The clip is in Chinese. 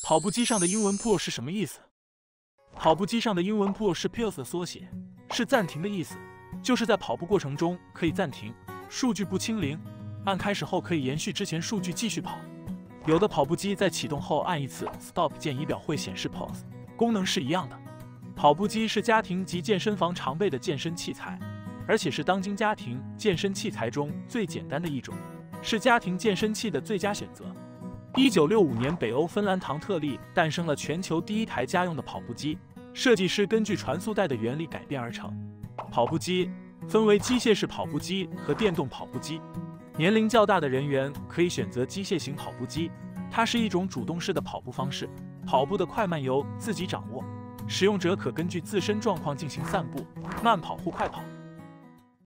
跑步机上的英文 pull 是什么意思？跑步机上的英文 pull 是 pause 的缩写，是暂停的意思，就是在跑步过程中可以暂停，数据不清零，按开始后可以延续之前数据继续跑。有的跑步机在启动后按一次 stop 键，仪表会显示 pause， 功能是一样的。跑步机是家庭及健身房常备的健身器材，而且是当今家庭健身器材中最简单的一种，是家庭健身器的最佳选择。1965年，北欧芬兰唐特利诞生了全球第一台家用的跑步机，设计师根据传速带的原理改编而成。跑步机分为机械式跑步机和电动跑步机，年龄较大的人员可以选择机械型跑步机，它是一种主动式的跑步方式，跑步的快慢由自己掌握，使用者可根据自身状况进行散步、慢跑或快跑。